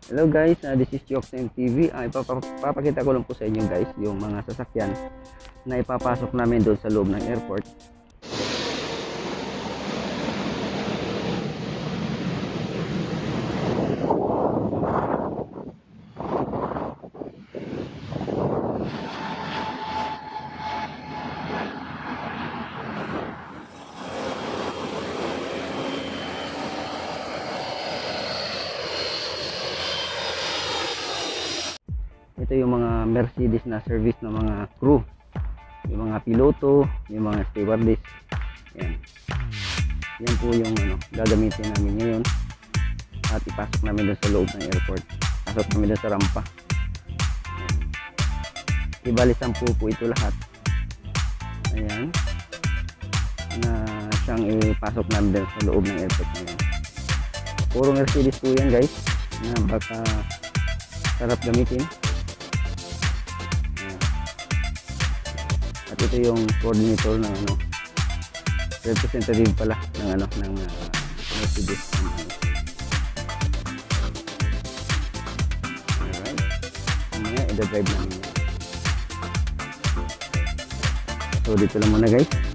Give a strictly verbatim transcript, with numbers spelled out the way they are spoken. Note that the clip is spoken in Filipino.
Hello guys, uh, this is Jokes M T V. Uh, ipapakita ko lang po sa inyo guys yung mga sasakyan na ipapasok namin doon sa loob ng airport. Ito yung mga Mercedes na service ng mga crew, yung mga piloto, yung mga stewardess. Yan. Yan po yung ano, gagamitin namin ngayon at ipasok namin doon sa loob ng airport. Pasok namin doon sa rampa. Yan. Ibali sampu po ito lahat. Ayan. Na siyang ipasok namin doon sa loob ng airport ngayon. Puro Mercedes po yan guys, na baka sarap gamitin. At ito yung coordinator ng ano, representative pala ng ano ng uh, Mercedes. Alright. Mamaya i-drive namin yan. So dito lang muna guys.